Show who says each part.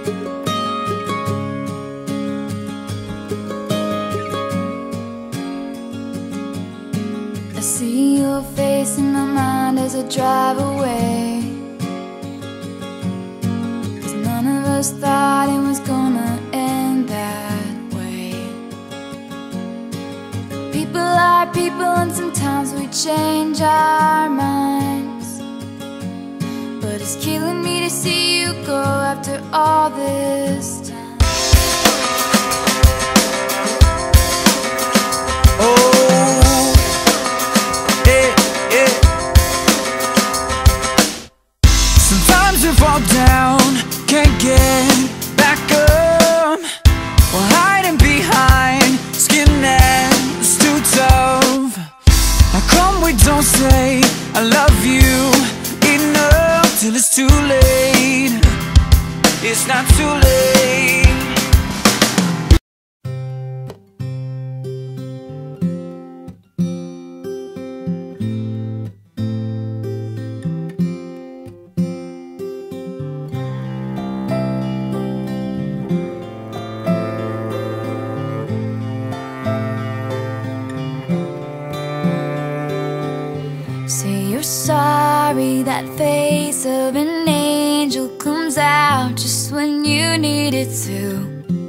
Speaker 1: I see your face in my mind as I drive away, 'cause none of us thought it was gonna end that way. People are people, and sometimes we change our minds, but it's killing me to see you go after all this time.
Speaker 2: Fall down, can't get back up, while hiding behind skin that's too tough. How come we don't say I love you enough till it's too late? It's not too late.
Speaker 1: Say you're sorry, that face of an angel comes out just when you need it to.